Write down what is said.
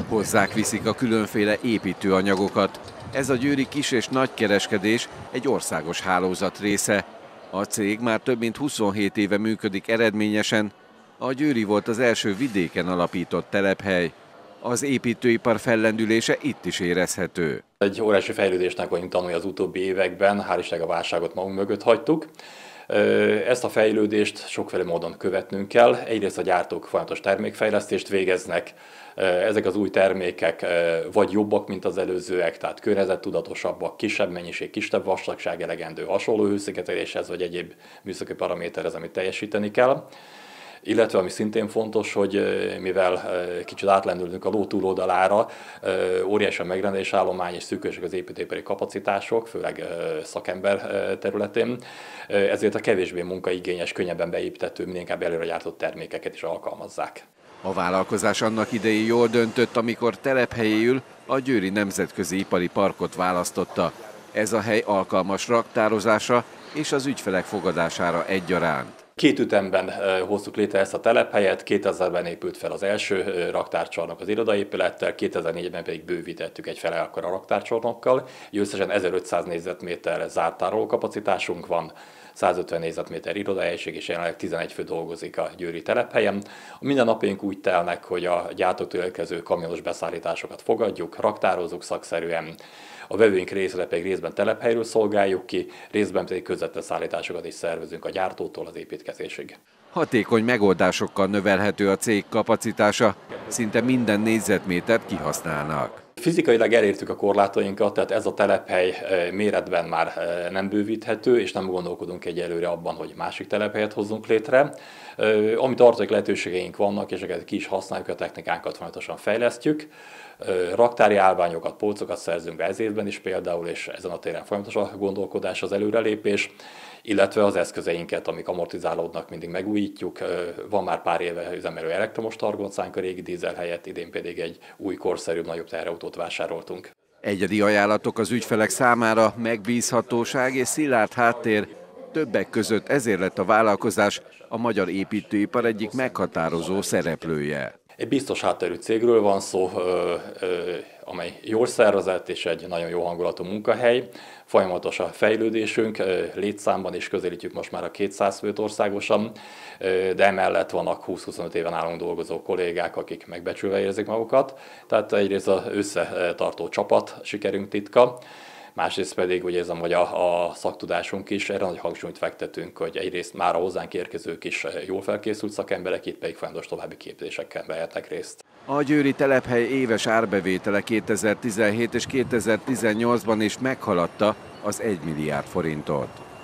Hozzák-viszik a különféle építőanyagokat. Ez a győri kis- és nagykereskedés egy országos hálózat része. A cég már több mint 27 éve működik eredményesen. A Győri volt az első vidéken alapított telephely. Az építőipar fellendülése itt is érezhető. Egy óriási fejlődésnek vagyunk tanulni az utóbbi években, hál' Istennek a válságot magunk mögött hagytuk. Ezt a fejlődést sokféle módon követnünk kell. Egyrészt a gyártók folyamatos termékfejlesztést végeznek, ezek az új termékek vagy jobbak, mint az előzőek, tehát környezettudatosabbak, kisebb mennyiség, kisebb vastagság, elegendő hasonló hőszigeteléshez, vagy egyéb műszaki paraméterhez, amit teljesíteni kell. Illetve ami szintén fontos, hogy mivel kicsit átlendülünk a ló túloldalára, óriási a megrendelésállomány és szűkösek az építőipari kapacitások, főleg szakember területén, ezért a kevésbé munkaigényes, könnyebben beépíthető, minél inkább előre gyártott termékeket is alkalmazzák. A vállalkozás annak idején jól döntött, amikor telephelyéül a Győri Nemzetközi Ipari Parkot választotta. Ez a hely alkalmas raktározásra és az ügyfelek fogadására egyaránt. 2 ütemben hoztuk létre ezt a telephelyet, 2000-ben épült fel az első raktárcsarnok az irodaépülettel, 2004-ben pedig bővítettük egy fele akkora raktárcsarnokkal, összesen 1500 négyzetméter zárt tárolókapacitásunk van, 150 négyzetméter irodahelység, és jelenleg 11 fő dolgozik a győri telephelyen. A mindennapjaink úgy telnek, hogy a gyártóktól érkező kamionos beszállításokat fogadjuk, raktározunk szakszerűen, a vevőink részre pedig részben telephelyről szolgáljuk ki, részben pedig közvetlen szállításokat is szervezünk a gyártótól az építkezésig. Hatékony megoldásokkal növelhető a cég kapacitása, szinte minden négyzetmétert kihasználnak. Fizikailag elértük a korlátainkat, tehát ez a telephely méretben már nem bővíthető, és nem gondolkodunk egyelőre abban, hogy másik telephelyet hozzunk létre. Amit tartalék lehetőségeink vannak, és ezeket ki is használjuk, a technikánkat folyamatosan fejlesztjük. Raktári állványokat, polcokat szerzünk be ez évben is például, és ezen a téren folyamatos a gondolkodás, az előrelépés, illetve az eszközeinket, amik amortizálódnak, mindig megújítjuk. Van már pár éve üzemelő elektromos targoncánk a régi dízel helyett, idén pedig egy új, korszerűbb, nagyobb teherautót vásároltunk. Egyedi ajánlatok az ügyfelek számára, megbízhatóság és szilárd háttér. Többek között ezért lett a vállalkozás a magyar építőipar egyik meghatározó szereplője. Egy biztos hátterű cégről van szó, amely jól szervezett és egy nagyon jó hangulatú munkahely. Folyamatos a fejlődésünk, létszámban is közelítjük most már a 200 főt országosan, de emellett vannak 20-25 éven nálunk dolgozó kollégák, akik megbecsülve érzik magukat. Tehát egyrészt az összetartó csapat sikerünk titka, másrészt pedig úgy érzem, hogy a szaktudásunk is erre nagy hangsúlyt fektetünk, hogy egyrészt már a hozzánk érkezők is jól felkészült szakemberek, itt pedig folyamatos további képzésekkel vehetnek részt. A győri telephely éves árbevétele 2017 és 2018-ban is meghaladta az 1 milliárd forintot.